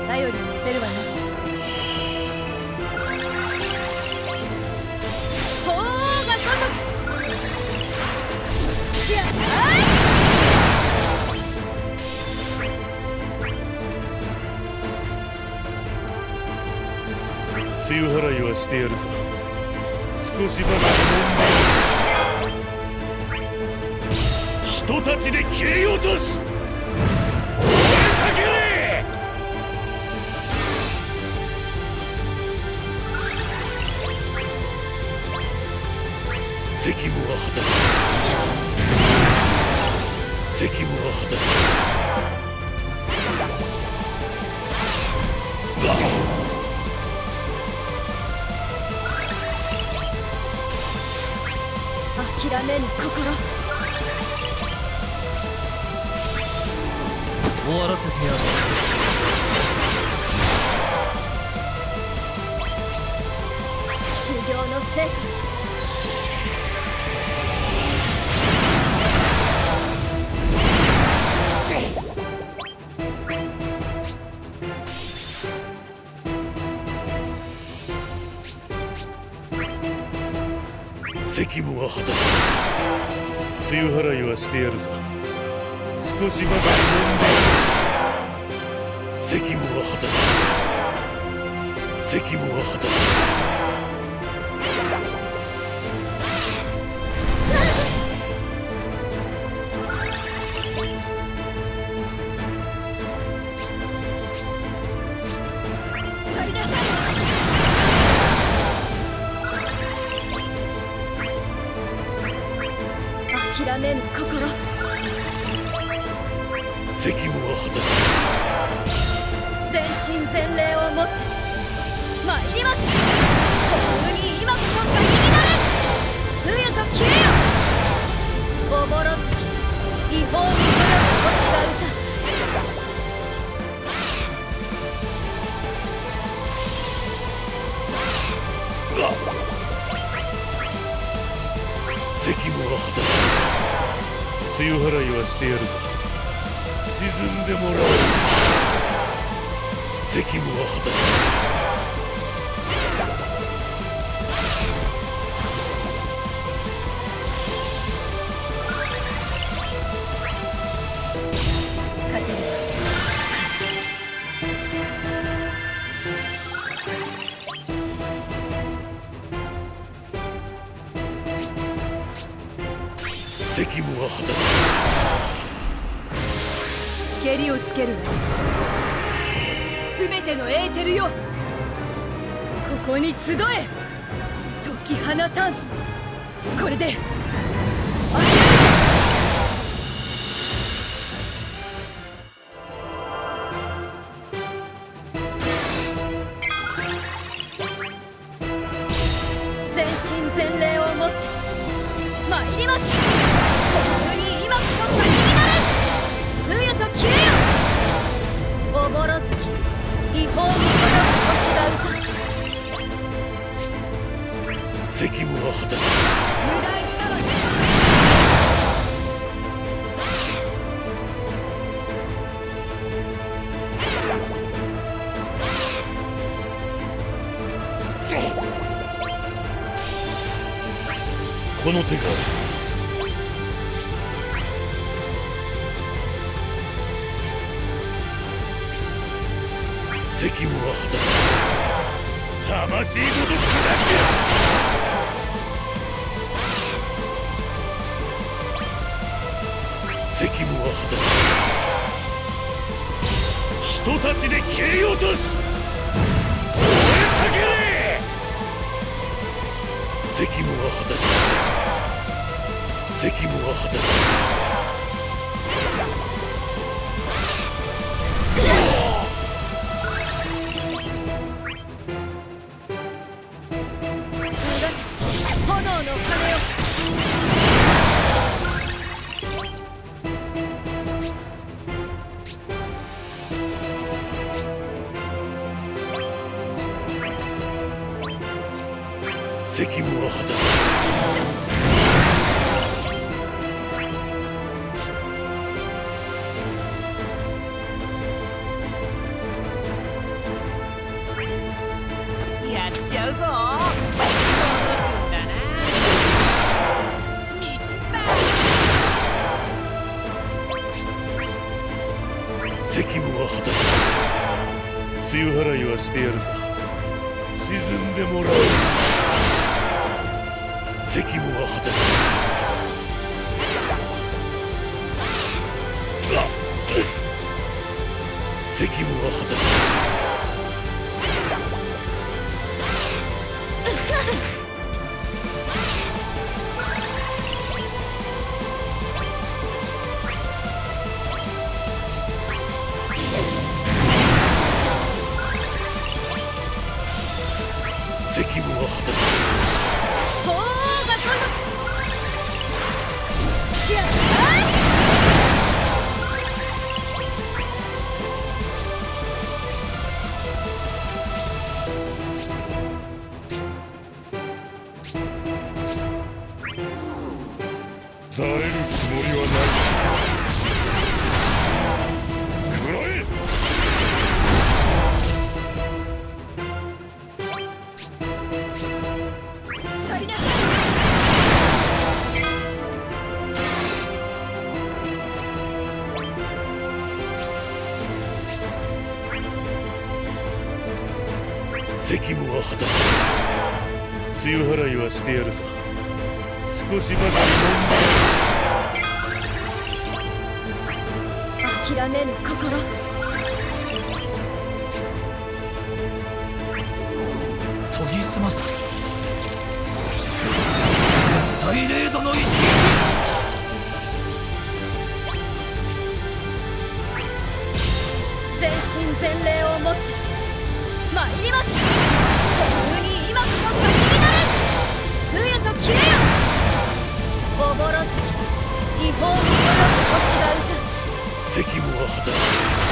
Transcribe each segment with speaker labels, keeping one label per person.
Speaker 1: 頼りにしてるわね。ほうがごとくやっ
Speaker 2: 梅雨払いはしてやるさ。少しばかり飲んで人たちで切り落とす。追いかけれ。責務は果たす。責務は果たす。
Speaker 1: 諦めぬ心。
Speaker 3: 終わらせてやる。
Speaker 1: 修行の成果。
Speaker 2: 責務は果たす。梅雨払いはしてやるさ。少しばかり飲んで責務は果たす。責務は果たす。
Speaker 1: 諦めぬ心。
Speaker 2: 責務は果たす。
Speaker 1: 全身全霊をもって参ります。幸運に今こそ先になれ。つゆと消えよ。おぼろ月違法にそよぐ星が歌。
Speaker 2: 責務は果たす。梅雨払いはしてやるさ。沈んでもらう。責務は果たす。
Speaker 1: 勝てる。
Speaker 2: 責務は果たす。
Speaker 1: けりをつけるわ。すべてのエーテルよ、ここに集え。解き放たん。これで諦め全身全霊をもって参ります。幸運に今こそ先になれ。つゆと消えよ。おぼろ月違法にそよぐ星が歌。
Speaker 2: 責務は果たす。
Speaker 1: 無駄したわね。
Speaker 2: この手が責務は果たす。魂ごと砕け。責務は果たす。人たちで切り落とす。追いかけれ。責務は果たす。責務は果たす。
Speaker 1: 炎の鐘を。
Speaker 2: 責務は果たす。
Speaker 3: っちゃうぞ。届くんだな。見切った。
Speaker 2: 責務は果たす。梅雨払いはしてやるさ。沈んでもらう。責務は果たす。責務は果たす。責務は果たす。
Speaker 1: 鳳凰が来る。やった
Speaker 2: ざれるつもりはない。食らえ。
Speaker 1: 去りなさい。
Speaker 2: 責務は果たす。梅雨払いはしてやるさ。少しばかり
Speaker 1: 諦めぬ心。
Speaker 3: 研ぎ澄ます。絶対0度の一撃。
Speaker 1: 全身全霊をもって参ります。特に今こそ咲き乱れ。通夜と消えよ。おぼろ月、違法にそよぐ星が歌う。
Speaker 2: 責務は果たす。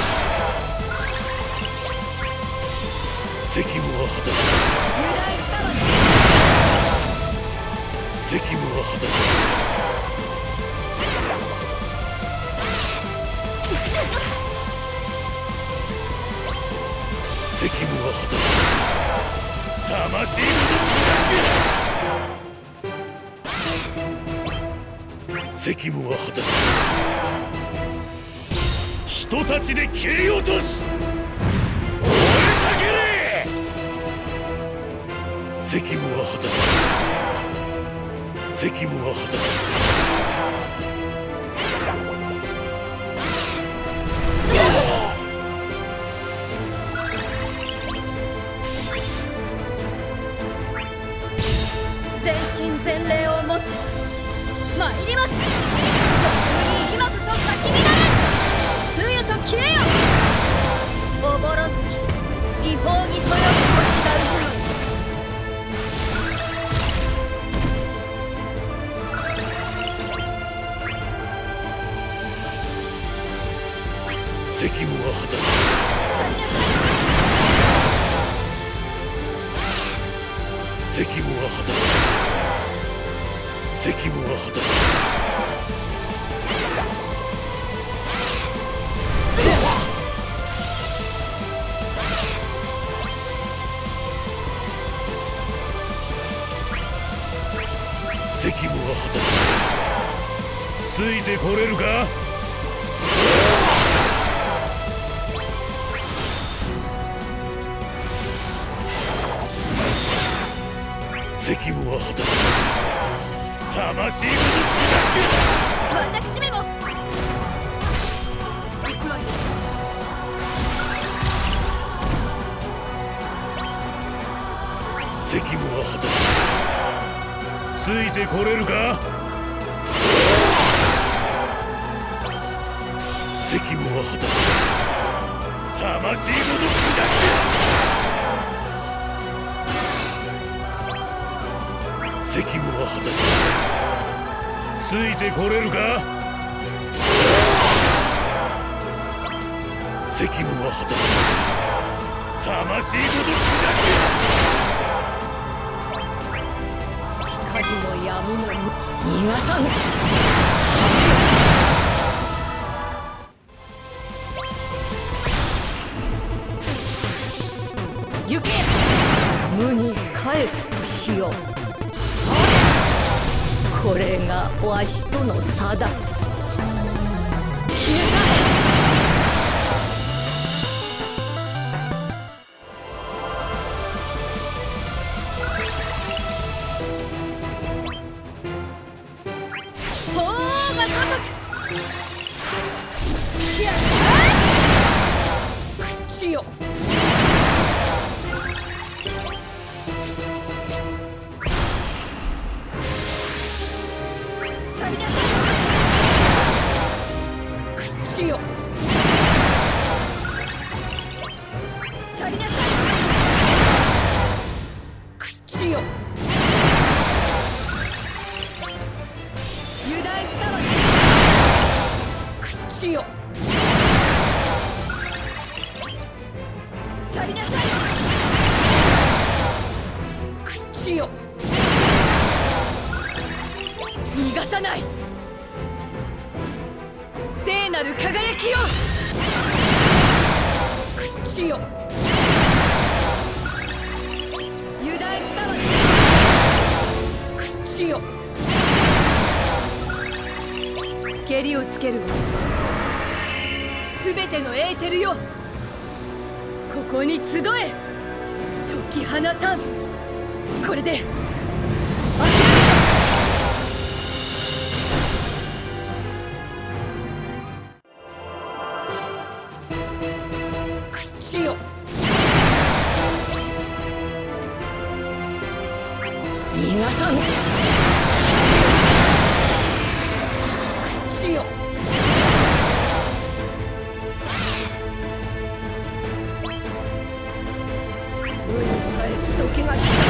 Speaker 2: 責務は果たす。
Speaker 1: 油断したわね。
Speaker 2: 責務は果たす。責務は果たす。魂の責務は果たす。人たちで切り落とす。燃えたけれ。責務は果たす。責務は果たす。
Speaker 1: 全身全霊をもって参ります。特に今こそ咲き乱れ。通夜と消えよ。おぼろ月、違法にそよぐ星が歌う。
Speaker 2: 責務は果たす。
Speaker 1: 去りなさい。
Speaker 2: 責務は果たす。責務は果たす。責務は果たす。ついてこれるか。責務は果たす。魂ごと
Speaker 1: 私めも行くわよ。
Speaker 2: 責務は果たす。ついてこれるか。責務は果たす。魂ごと砕く。責務は果たす。ついてこれるか。責務は果たす。魂ごと砕
Speaker 1: 光もやむのに
Speaker 3: 逃がさぬ。行け。
Speaker 4: 無に返すとしよう。さあ、これがわしとの差だ。消え去れ。
Speaker 1: ほうが如く。やっ
Speaker 4: 口よ。
Speaker 1: 去りなさ
Speaker 4: 口よ。
Speaker 1: い。去りなさ
Speaker 4: 口よ。
Speaker 1: い。油断したわ。
Speaker 4: 口よ。
Speaker 1: 去りなさい。
Speaker 4: 口よ。
Speaker 1: 逃がさない。聖なる輝きよ。
Speaker 4: 口よ。
Speaker 1: 油断したわ。
Speaker 4: 口よ。
Speaker 1: けりをつけるわ。すべてのエーテルよ、ここに集え。解き放たん。これで諦め
Speaker 4: た。口よ。逃がさぬ。口よ。無に返す時が来た。